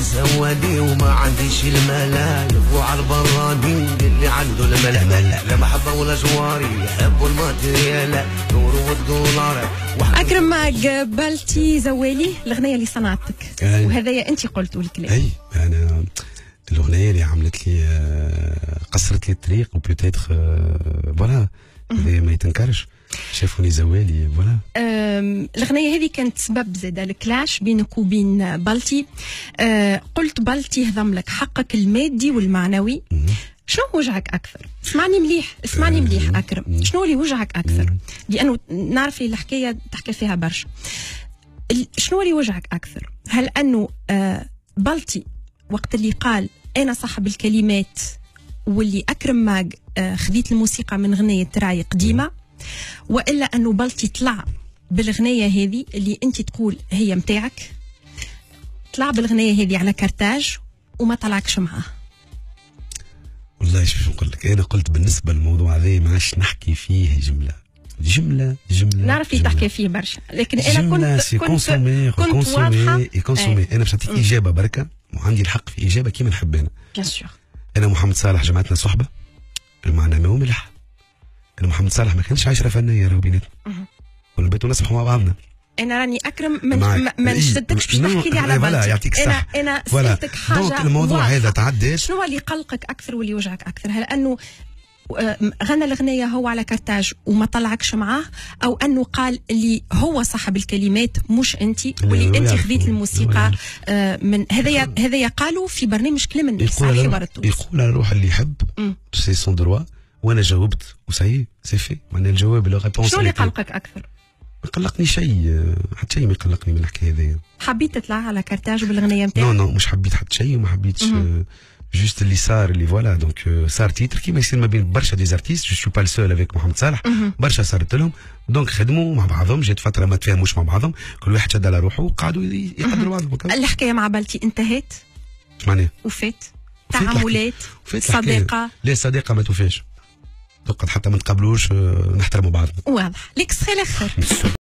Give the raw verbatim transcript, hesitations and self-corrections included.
زوالي وما عنديش الملال، وعلى البراني اللي عنده الملال، لا محبة ولا جواري يحبوا الماتريال، دور والدولار. أكرم معك بالتي زوالي الأغنية اللي صنعتك، أي. وهذايا أنت قلتوا الكلام. اي انا الاغنيه اللي عملت لي قصرت لي الطريق وبيتيتر فوالا هذا ما يتنكرش، شافوني زوالي فوالا. الأغنية هذه كانت سبب زاد الكلاش بينك وبين بالتي. أه قلت بالتي هضم لك حقك المادي والمعنوي. شنو وجعك أكثر؟ اسمعني مليح، اسمعني مليح أكرم، شنو اللي وجعك أكثر؟ لأنه نعرف الحكاية تحكي فيها برشا. شنو اللي وجعك أكثر؟ هل أنه أه بالتي وقت اللي قال أنا صاحب الكلمات واللي أكرم ماغ أه خذيت الموسيقى من غنية تراي قديمة، وإلا أنه بالتي طلع بالغنية هذه اللي أنت تقول هي متاعك، طلع بالغنية هذه على كارتاج وما طلعكش معاه؟ والله شوف نقول لك، انا قلت بالنسبه للموضوع هذا ما عادش نحكي فيه جمله جمله جمله نعرف اللي تحكي فيه برشا، لكن انا كنت كنت كونسومي كنت كونسومي كونسومي انا باش نعطيك اجابه بركه وعندي الحق في اجابه كيما نحب انا. بيان سور. انا محمد صالح جمعتنا صحبه المعنى ما هو ملح. انا محمد صالح ما كانش عشرة فنيه راهو بيناتنا والبيت نسمحوا مع بعضنا. انا راني اكرم من ما, ما نشدكش باش تحكي لي على بالتي. يعطيك الصحه. انا انا سالتك حاجه دونك الموضوع هذا تعدى. شنو اللي قلقك اكثر واللي يوجعك اكثر؟ هل انه غنى الاغنيه هو على كارتاج وما طلعكش معاه، او انه قال اللي هو صاحب الكلمات مش انت واللي انت خذيت الموسيقى من هذايا هذايا قالوا في برنامج كلام الناس على الحوار التونسي. يقول على روح اللي يحب سي سون دروا، وانا جاوبت وساي سي في معناها الجواب لو ريبونس. شنو اللي قلقك اكثر؟ ما قلقني شيء، حتى شيء ما يقلقني من الحكايه هذيا. حبيت تطلع على كارتاج بالاغنيه نتاعك؟ نو نو مش حبيت حتى شيء وما حبيتش، جوست اللي صار اللي فوالا دونك صار تيتر كيما يصير ما بين برشا ديزارتيست. جو سوي با السول افيك محمد صالح، برشا صارت لهم دونك خدموا مع بعضهم. جات فتره ما تفاهموش مع بعضهم، كل واحد شد على روحه وقعدوا يقدروا بعضهم. الحكايه مع بالتي انتهت؟ اش معناها؟ وفات تعاملات صديقه؟ لا صديقه ما توفاش، تقعد حتى ما نتقابلوش نحترموا بعضنا. واضح. ليكستري الاخر